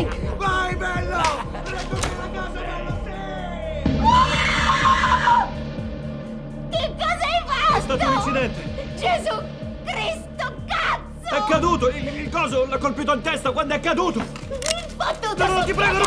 Vai, bello! Riduci la casa, bello, sì! Che cosa hai fatto? È stato un incidente! Gesù Cristo, cazzo! È caduto! Il coso l'ha colpito in testa quando è caduto! Fottuto! No, ti prego, non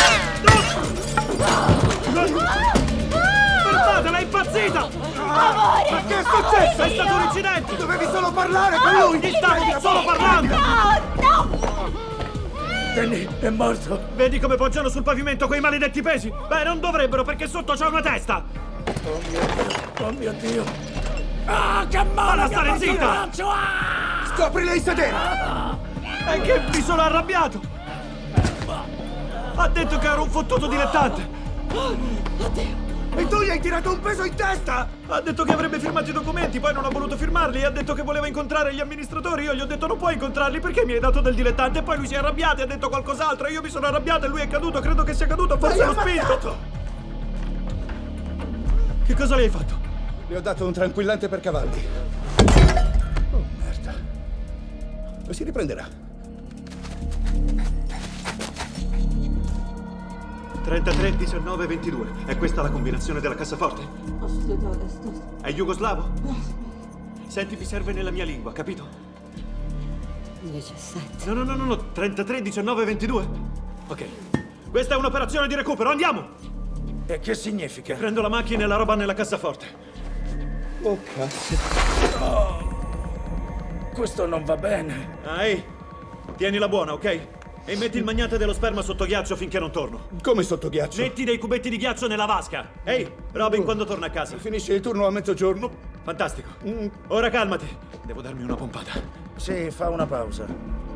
farlo! Fermatela, è impazzita! Amore! Ma che è successo? È stato un incidente! Dovevi solo parlare con lui! Ti stavi solo parlando! No! Danny è morto! Vedi come poggiano sul pavimento quei maledetti pesi? Beh, non dovrebbero perché sotto c'è una testa! Oh mio Dio! Ah, che male a stare zitta! Scoprile il sedere! È che mi sono arrabbiato! Ha detto che ero un fottuto dilettante! E tu gli hai tirato un peso in testa! Ha detto che avrebbe firmato i documenti, poi non ha voluto firmarli. Ha detto che voleva incontrare gli amministratori. Io gli ho detto non puoi incontrarli perché mi hai dato del dilettante. E poi lui si è arrabbiato e ha detto qualcos'altro. Io mi sono arrabbiato e lui è caduto. Credo che sia caduto, forse l'ho spinto. Che cosa le hai fatto? Le ho dato un tranquillante per cavalli. Oh, merda. Si riprenderà. 33, 19, 22. È questa la combinazione della cassaforte? È jugoslavo? Senti, mi serve nella mia lingua, capito? 17. No. 33, 19, 22. Ok. Questa è un'operazione di recupero, andiamo! E che significa? Prendo la macchina e la roba nella cassaforte. Oh, cazzo. Questo non va bene. Ehi, tienila buona, ok? E metti il magnate dello sperma sotto ghiaccio finché non torno. Come sotto ghiaccio? Metti dei cubetti di ghiaccio nella vasca. Ehi, Robin, quando torna a casa? Finisce il turno a mezzogiorno. Fantastico. Ora calmati. Devo darmi una pompata. Sì, fa una pausa.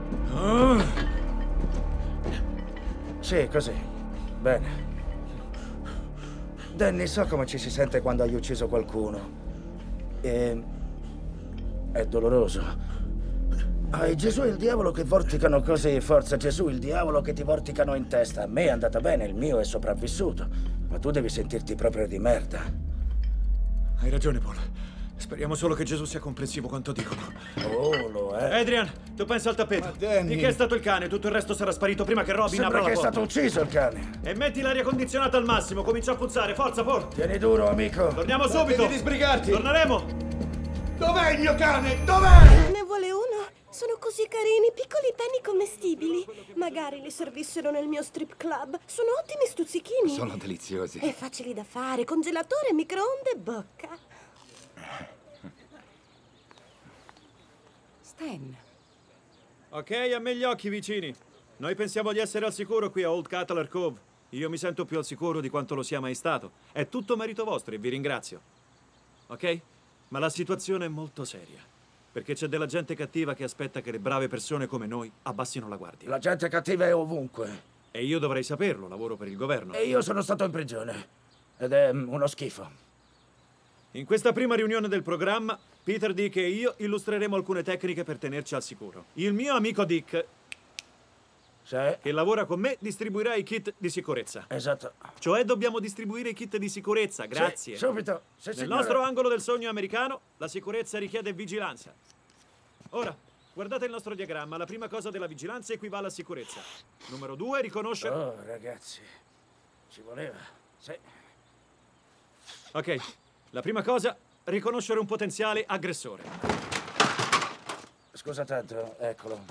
Sì, così. Bene. Danny, so come ci si sente quando hai ucciso qualcuno. E... è doloroso. Hai Gesù e il diavolo che vorticano così, forza Gesù, il diavolo che ti vorticano in testa. A me è andata bene, il mio è sopravvissuto. Ma tu devi sentirti proprio di merda. Hai ragione, Paul. Speriamo solo che Gesù sia comprensivo quanto dicono. Oh, lo è. Adrian, tu pensa al tappeto. Ma Danny... Di chi è stato il cane? Tutto il resto sarà sparito prima che Robin Sembra apra che la è porta. stato ucciso il cane. E metti l'aria condizionata al massimo, comincia a puzzare. Forza, Paul. Tieni duro, amico. Torniamo subito. Devi sbrigarti. Torneremo. Dov'è il mio cane? Dov'è? Ne vuole uno? Sono così carini, piccoli penny commestibili. Magari li servissero nel mio strip club. Sono ottimi stuzzichini. Sono deliziosi. E facili da fare. Congelatore, microonde, bocca. Stan. Ok, a me gli occhi vicini. Noi pensiamo di essere al sicuro qui a Old Cutler Cove. Io mi sento più al sicuro di quanto lo sia mai stato. È tutto merito vostro e vi ringrazio. Ok? Ma la situazione è molto seria. Perché c'è della gente cattiva che aspetta che le brave persone come noi abbassino la guardia. La gente cattiva è ovunque. E io dovrei saperlo, lavoro per il governo. E io sono stato in prigione. Ed è uno schifo. In questa prima riunione del programma, Peter Dick e io illustreremo alcune tecniche per tenerci al sicuro. Il mio amico Dick, Sì, che lavora con me, distribuirà i kit di sicurezza. esatto. Cioè dobbiamo distribuire i kit di sicurezza, grazie. Sì, subito. Sì, Nel signore. nostro angolo del sogno americano, la sicurezza richiede vigilanza. Ora, guardate il nostro diagramma. La prima cosa della vigilanza equivale a sicurezza. Numero 2, riconoscere... Oh, ragazzi. Ci voleva. Sì. Ok, la prima cosa, riconoscere un potenziale aggressore. Scusa tanto, eccolo.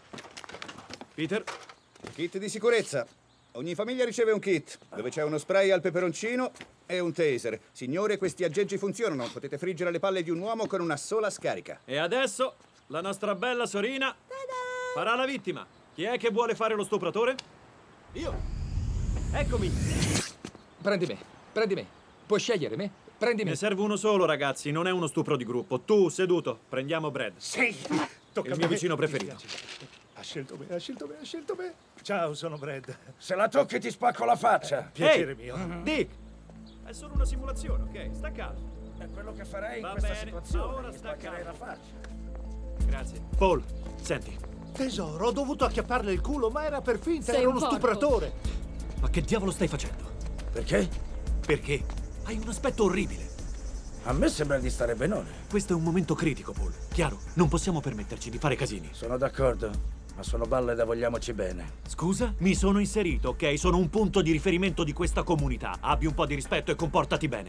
Peter? Kit di sicurezza. Ogni famiglia riceve un kit, dove c'è uno spray al peperoncino e un taser. Signore, questi aggeggi funzionano. Potete friggere le palle di un uomo con una sola scarica. E adesso, la nostra bella Sorina farà la vittima. Chi è che vuole fare lo stupratore? Io. Eccomi. Prendi me. Puoi scegliere me? Prendi me. Ne serve uno solo, ragazzi, non è uno stupro di gruppo. Tu, seduto, prendiamo Brad. Sì, tocca Il a mio me. vicino preferito. Ha scelto me. Ciao, sono Brad. Se la tocchi ti spacco la faccia. Piacere Ehi, mio. Dick, è solo una simulazione, ok? Sta calmo. È quello che farei in Va questa bene, situazione. ora Mi sta spaccherei la calmo. faccia. Grazie. Paul, senti, Tesoro, ho dovuto acchiapparle il culo, ma era per finta, Sei era un uno porco. stupratore. ma che diavolo stai facendo? Perché? Perché? Hai un aspetto orribile. A me sembra di stare benone. Questo è un momento critico, Paul. Chiaro, non possiamo permetterci di fare casini. Sono d'accordo. Ma sono balle da vogliamoci bene. Scusa? Mi sono inserito, ok? Sono un punto di riferimento di questa comunità. Abbi un po' di rispetto e comportati bene.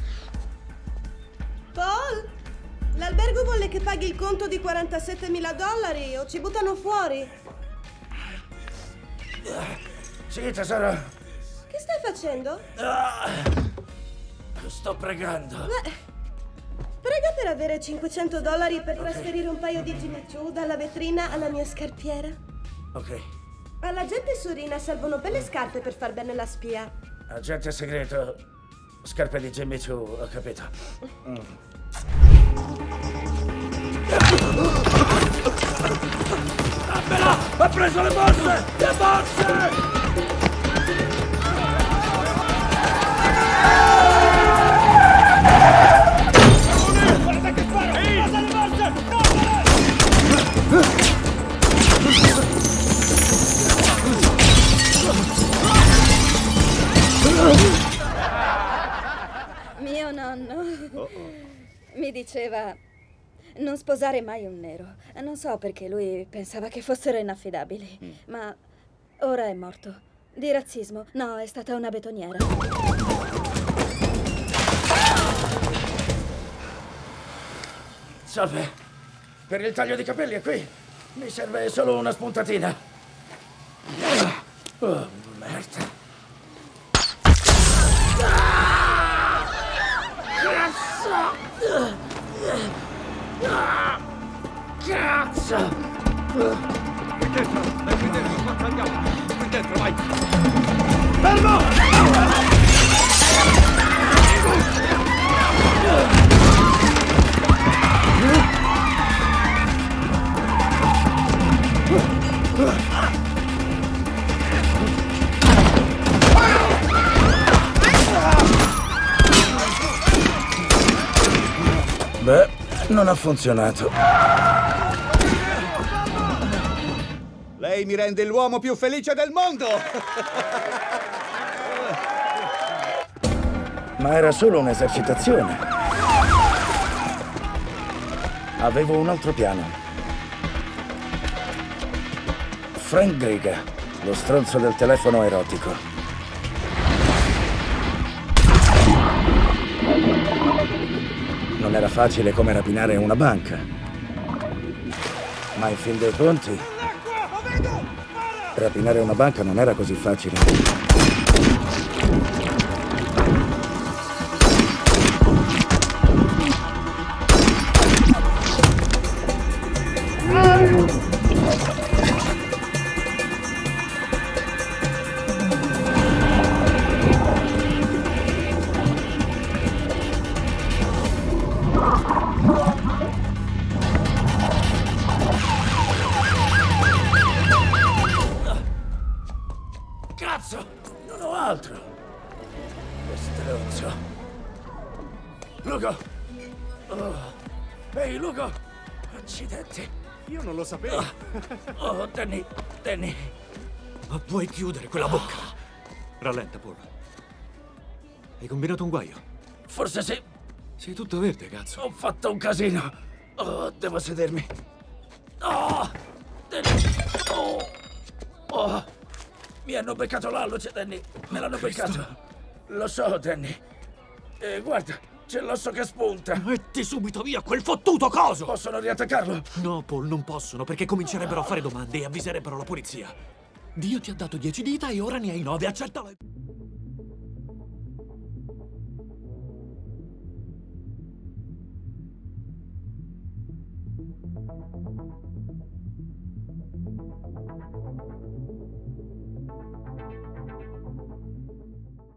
Paul, l'albergo vuole che paghi il conto di $47.000 o ci buttano fuori. Sì, tesoro. Che stai facendo? Sto pregando. Prega per avere $500 per trasferire un paio di Jimmy Choo dalla vetrina alla mia scarpiera. Ok. Alla gente su Rina servono belle scarpe per far bene la spia. Agente segreto. Scarpe di Jimmy Choo, ho capito. Dammela! Ha preso le borse! Le borse! Mio nonno mi diceva non sposare mai un nero. Non so perché lui pensava che fossero inaffidabili, ma ora è morto. Di razzismo. No, è stata una betoniera. Salve. Per il taglio di capelli è qui. Mi serve solo una spuntatina. Oh, merda. Cazzo! Qui dentro, forza, andiamo! Qui dentro, vai! Fermo! Beh, non ha funzionato. Lei mi rende l'uomo più felice del mondo! Ma era solo un'esercitazione. Avevo un altro piano. Frank Griga, lo stronzo del telefono erotico. Non era facile come rapinare una banca. Ma in fin dei conti, rapinare una banca non era così facile. Cazzo! Non ho altro! Che stronzo! Lugo! Oh. Ehi, Lugo! Accidenti! Io non lo sapevo. Oh, Danny! Danny! Ma puoi chiudere quella bocca? Rallenta, Paul. Hai combinato un guaio? Forse sì. Sei tutto verde, cazzo. Ho fatto un casino. Oh, devo sedermi. Oh! Danny! Oh! Oh! Mi hanno beccato l'alluce, Danny. Me l'hanno beccato. Lo so, Danny. Guarda, c'è l'osso che spunta. Metti subito via quel fottuto coso! Possono riattaccarlo? No, Paul, non possono, perché comincerebbero a fare domande e avviserebbero la polizia. Dio ti ha dato 10 dita e ora ne hai 9. Accettalo.